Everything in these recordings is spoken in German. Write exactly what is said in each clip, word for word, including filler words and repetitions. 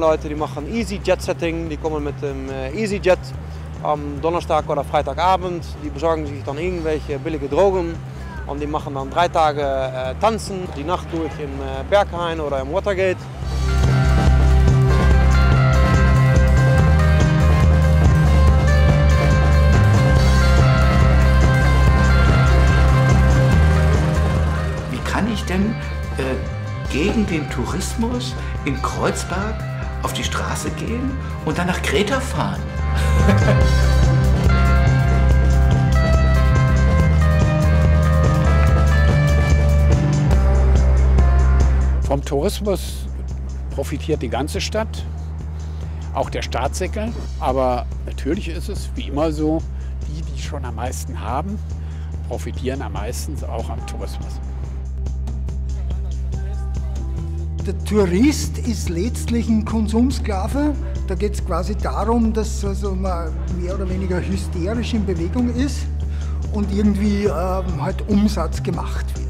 Leute, die machen Easy Jet Setting, die kommen mit dem Easy Jet am Donnerstag oder Freitagabend, die besorgen sich dann irgendwelche billige Drogen und die machen dann drei Tage äh, tanzen, die Nacht durch in äh, Berghain oder im Watergate. Wie kann ich denn äh, gegen den Tourismus in Kreuzberg auf die Straße gehen und dann nach Kreta fahren? Vom Tourismus profitiert die ganze Stadt, auch der Staatssäckel. Aber natürlich ist es wie immer so, die, die schon am meisten haben, profitieren am meisten auch am Tourismus. Der Tourist ist letztlich ein Konsumsklave. Da geht es quasi darum, dass also man mehr oder weniger hysterisch in Bewegung ist und irgendwie ähm, halt Umsatz gemacht wird.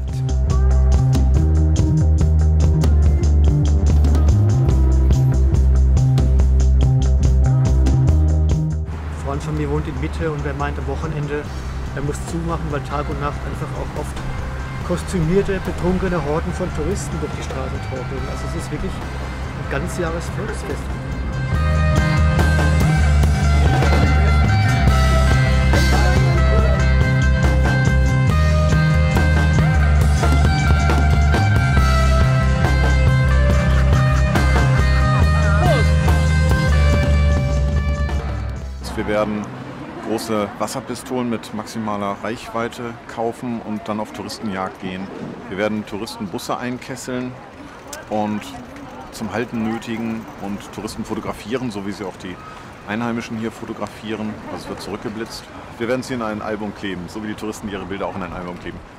Ein Freund von mir wohnt in Mitte und der meint am Wochenende, er muss zumachen, weil Tag und Nacht einfach auch oft kostümierte, betrunkene Horden von Touristen durch die Straßen torkeln. Also es ist wirklich ein ganzjahres Volksfest. Wir werden große Wasserpistolen mit maximaler Reichweite kaufen und dann auf Touristenjagd gehen. Wir werden Touristenbusse einkesseln und zum Halten nötigen und Touristen fotografieren, so wie sie auch die Einheimischen hier fotografieren. Also es wird zurückgeblitzt. Wir werden sie in ein Album kleben, so wie die Touristen ihre Bilder auch in ein Album kleben.